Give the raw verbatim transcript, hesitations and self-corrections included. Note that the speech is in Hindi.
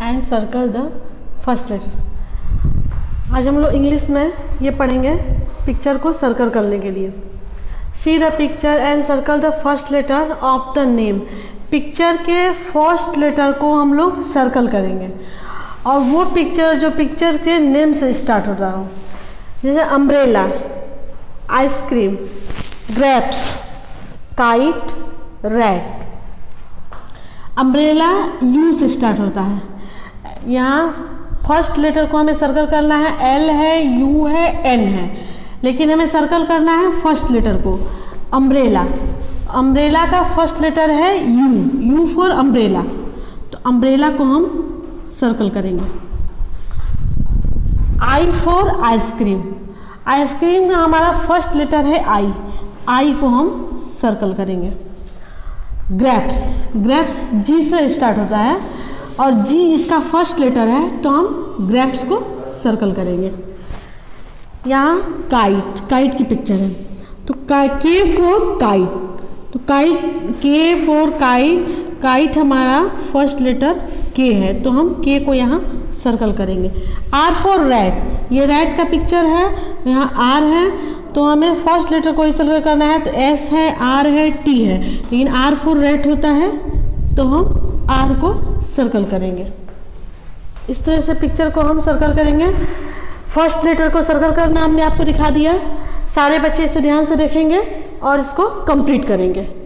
And circle the first letter. आज हम लोग इंग्लिश में ये पढ़ेंगे पिक्चर को सर्कल करने के लिए। See the picture and circle the first letter of the name. Picture के फर्स्ट लेटर को हम लोग सर्कल करेंगे और वो पिक्चर जो पिक्चर के नेम से स्टार्ट हो रहा हो, जैसे umbrella, ice cream, grapes, kite, red. Umbrella U से स्टार्ट होता है। यहाँ फर्स्ट लेटर को हमें सर्कल करना है, एल है, यू है, एन है, लेकिन हमें सर्कल करना है फर्स्ट लेटर को। अम्ब्रेला, अम्ब्रेला का फर्स्ट लेटर है यू, यू फॉर अम्ब्रेला, तो अम्ब्रेला को हम सर्कल करेंगे। आई फॉर आइसक्रीम, आइसक्रीम का हमारा फर्स्ट लेटर है आई, आई को हम सर्कल करेंगे। ग्रेप्स, ग्रेप्स जी से स्टार्ट होता है और जी इसका फर्स्ट लेटर है, तो हम ग्रेप्स को सर्कल करेंगे। यहाँ काइट, काइट की पिक्चर है, तो के फॉर काइट, तो kite, K for kite, kite हमारा फर्स्ट लेटर के है, तो हम के को यहाँ सर्कल करेंगे। आर फॉर रेड, ये रेड का पिक्चर है, यहाँ आर है, तो हमें फर्स्ट लेटर को सर्कल करना है, तो एस है, आर है, टी है, लेकिन आर फॉर रेड होता है, तो हम आर को सर्कल करेंगे। इस तरह से पिक्चर को हम सर्कल करेंगे। फर्स्ट लेटर को सर्कल करना हमने आपको दिखा दिया। सारे बच्चे इसे ध्यान से देखेंगे और इसको कंप्लीट करेंगे।